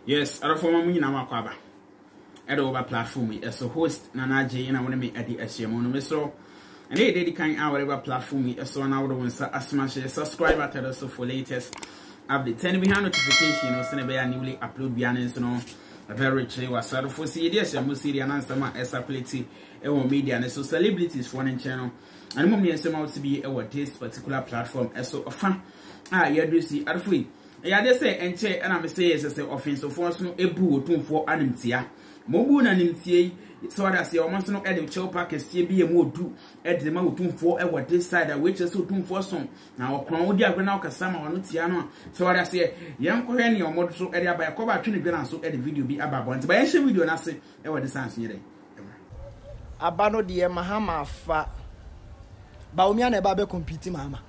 Yes, I don't form me na makwaba. At over platform as a host Nana J and I want to make at the SMO so and they did kind of whatever platform as so now the ones as much as subscribe at us for latest update. Send behind notification or send a newly upload beyond no a very rich was sort of for see this and see and answer my ability media and so celebrities for one channel and moment and some out to be our this particular platform as so often you do see at free. Yeah, they say and check and I'm say as a offensive force no ebu to for animtia. Mobu na nimtie so that say almost no edit chill package see be a more do at the mouth for our this side which is so tune for some now crown dia grana kasama or no so that say young koheni or mod so area by cover twene grana so edit video be about but any video na say e what the sans here abano de mahama fa ba omia na ba be compete mama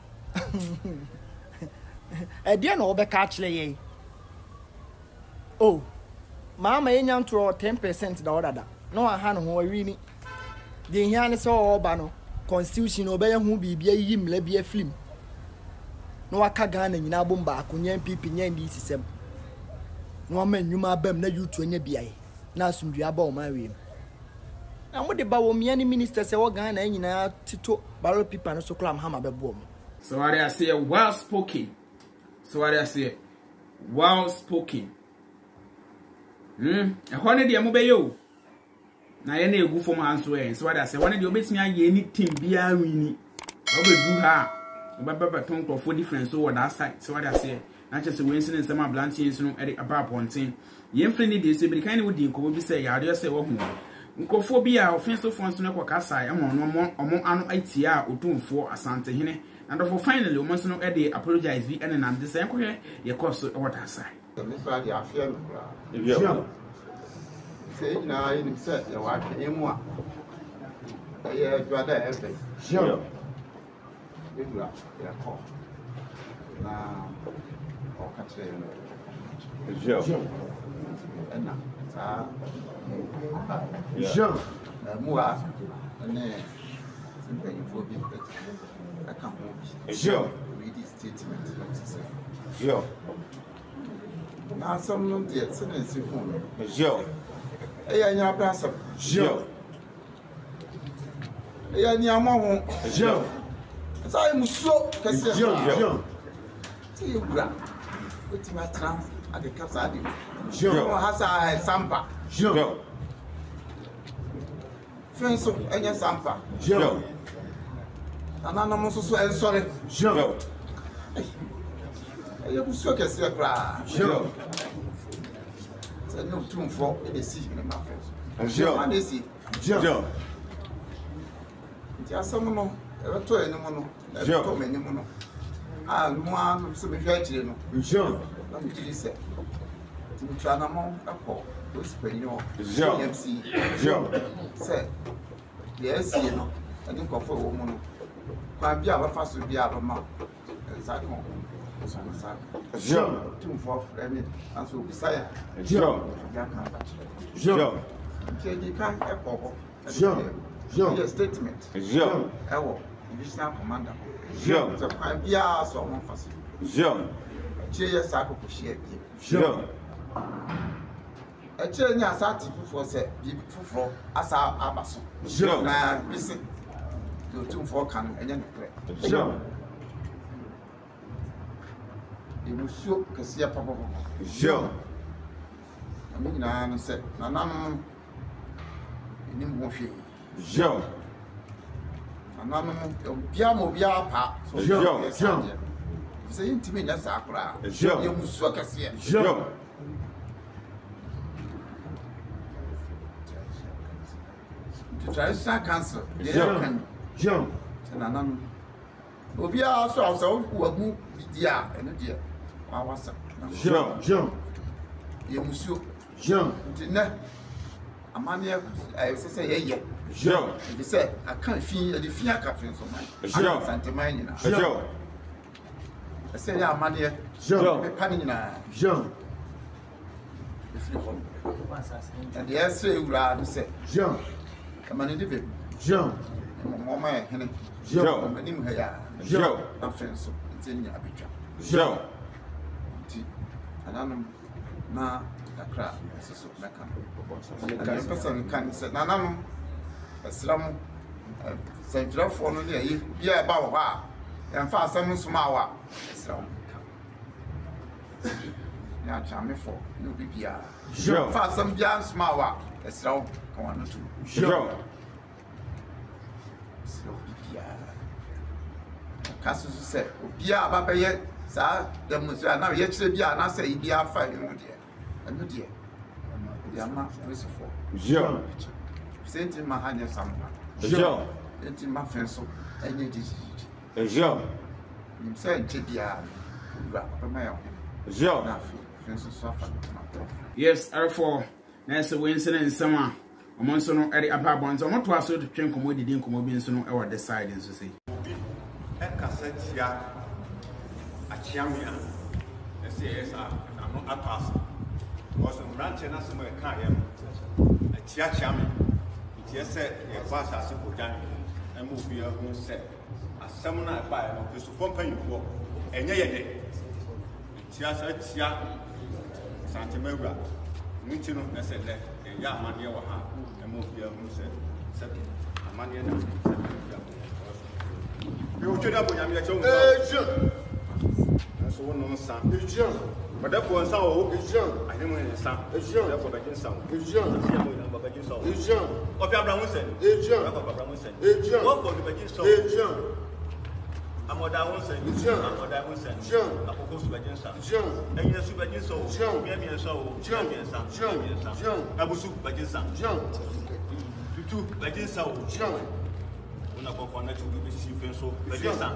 e dia no be catch le oh mama enyam to 10% da order da no aha no ho wini de hia ne so oba no constitution obey hu bibia yimla bia film no aka Ghana nyina bomba akonya MPP nya ndi sisem no ma nnwuma abam na YouTube nya biae na asundua ba o ma wiem na mo de ba wo mia ni minister se wo Ghana nyina tito baro pipa no so klam hama be bo mo so what I say well spoken so what I say well spoken ehone de mo be yo na ye na egu fo ma anso so what I say one de obetimi aye anything bia wini obedu ha obaba ton for difference so what that side so what I say na che se we nsin nsema ablantie nsin no e aba ponten ye mfreni de se bi kan wo di nko bi se ya de se wo hu nkofo bi a offensive force no kwakasa e mo no omo anu atia a otumfo Asantehene and for finally o monso no e de apologize bi ene na de se enko ye course e what that side say na in set ya wa ke mu a ya dwada efe sure bigla ya ko na o ka tre no sure na sa sure mu a ne simple info bi ka kan ho sure read the statement sure na some no dey sense phone sure eya nya brasa sure eya ni amaho sure sai muso kase sure ti ura oti matra ade kasa ade sure hasa sampa sure fenso enya sampa sure anana mo so sorry sure eya muso kase kra sure no too for the sea in my friends. Sure. And they see. Sure. There are some no, ever to any mono, sure. To many mono. Ah, one so be very no. Sure. Let me tell you, sir. To try no more, a call. Those penny no. Sure. MC. Sure. Sir. Yes, you know. I think of a woman. Can be our first be our mouth. Exactly. Sure. Too for friend and so beside. Sure. Sure. You can't echo. Sure. Sure. Statement. Sure. Ewo. Divisional commander. Sure. So can be our so one first. Sure. Cheer sako share. Sure. A chair nya sati for say for asa abaso. Sure. Na listen. You too for can enya no. Sure. You show kasi papa. Sure. I mean na say na nam ni mo fi. Sure. Na nam bia mo bia pa. Sure. Sure. Say intimi na sakura. Sure. You show kasi. Sure. The traditional council. Sure. Sure. Na nam obia so wagu dia eno dia. Sure, sure. You monsieur. Sure. Dinner. Amania, I say, yeah. Sure. They say, I can't feel the fear cafe so much. Sure. Santamania. Sure. I say, yeah, Amania. Sure. Panina. Sure. And the essay, you say, sure. Come on, in sure. Mamma, Henry. Sure. My name here. Sure. I'm friends, so it's in your picture. Sure. Anam na kakra so meka no person kan say nana no esram sentrafo no ne yi bia ba wo ha emfa asam nsoma wa esram ya chame fo no bibia fa asam bia nsoma wa esram kan wa no tu kasu se obia ba beye sa demonstration na ye kire bia na say bia fa no de anu de yama praise for senti ma hanya sampa senti ma fenso enye di nim say nche bia ba ma ya na fenso so afa na yes therefore na so we incident sama omonso no eri apa bonzo omoto aso de twen komo didi nkomo bi nso no e word side nso sei Kasetia Achiamia, SASR, no Atas, was a branch and as a Kayam, a Chiachami, it just said, a pass as a Pujan, and move your own set. A summoner by an office for paying for a day. Chiasa Chia Santa Mera, Nichino, as a left, a young man near her, and move your own set. A man you should have been a young so no son. But that was so I didn't win a son. For Bakin Sound. Of Abraham what for the Bakin Sound? I'm what I won't say. I'm what I won't say. I propose to Bakin Sound. And yes, Bakin Sound. Give me a soul. I will soup Bakin Sound. To Bakin Sound. Na kwa na chugu bi si fenso Baginsa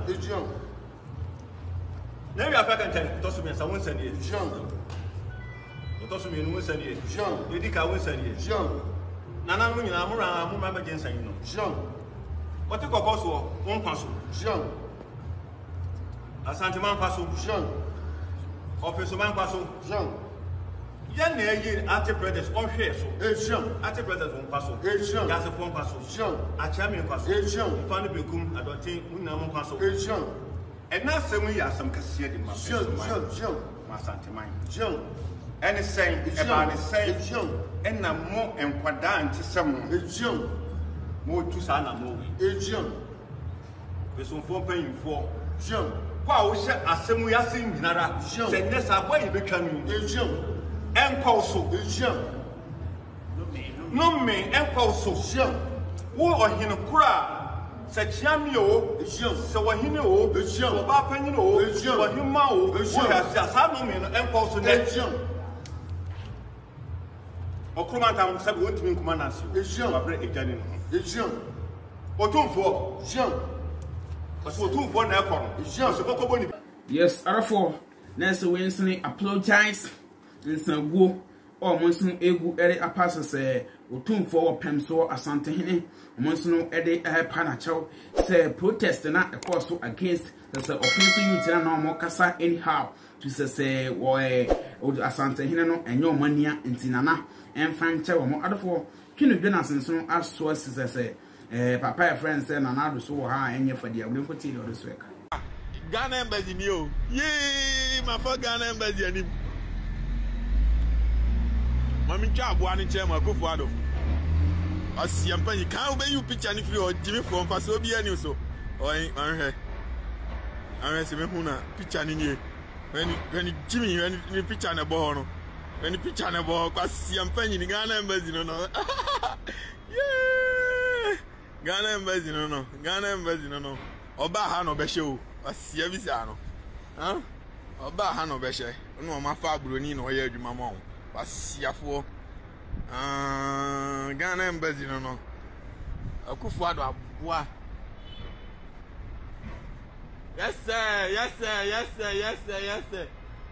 na wi afa kan tan to so me sa won sani to so me no sani e di ka won sani na na no nyina amura mu ma Baginsa yi no o ti kokko so won paso Asante man paso office man paso ya na yi anti-predators on hwe so anti-predators on paso gas phone paso achami paso fanu bekum adotin unam paso and na sem ya sam kase de ma ma Asante man any saying about the same and na mo enkwada anti sem mo tu sa na mo we so phone paying for kwa wo hye asem ya sin nyinara se ne sa boy betwa nu enkoso no me enkoso wo ohine kura se chiami o se wohine o wo ba panyin o wohima o wo ya asa no me no enkoso ne okruma tam se bo ntimi nkuma na se wa bre ejani no otumfo so otumfo na ekoro so kokobo ni yes therefore na so we incident apologize nsanguo omonso egu ere apasa se otumfo opemso Asantehene omonso no ede pa na chaw se protest na ekoso against the offense youth na no kasa anyhow to say wo Asantehene no enyo mania ntinana emfanche wo adofo Twene Jonas nso aso se papa e friend say na do so ha enye fadi abule foti do so eka Ghana embassy ni o ye ma for Ghana embassy ani Mami chabu ani chema kufu ado. Asiampa ni kan obe you picture ni free o Jimmy from pass obi ani so. Oi anhe. Anhe se me huna picture ni nie. When Jimmy when picture na bo no. When picture na bo kwa asiampa ni Ghana embassy no no. Yeah. Ghana embassy no no. Ghana embassy no no. Oba ha no be she o. Asia bi sa no. Huh? Oba ha no be she. No ma fa abroni no ye adwuma ma o. Wasiafo Ghana embassy no akufu ado aboa yes sir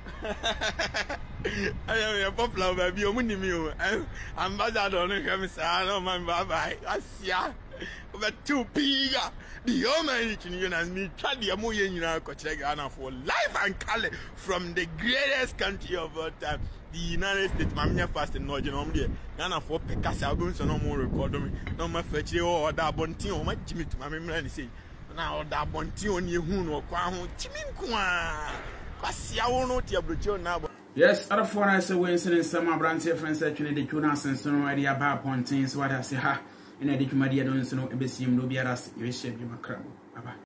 I am a popular baby omunimi ambassador no hwe me sa no man bye asia over 2 piga the Almighty Twene Jonas me try the amoye nyina ko kire Ghana for life and color from the greatest country of all time the United States mamnya fast no general there Ghana for pekasa abunso no more record me no ma fachire o da bontin o ma Jimmy to mamemra ni say na o da bontin oni ehu no kwa ho Jimmy nko a kwasia wo no ti abrocho na Yes, other for us away in some branch friends that Twene Jonas and so idea about pontins what I say ha in a dick Madia don't know a besim no be as you shape you macrabo. Bye.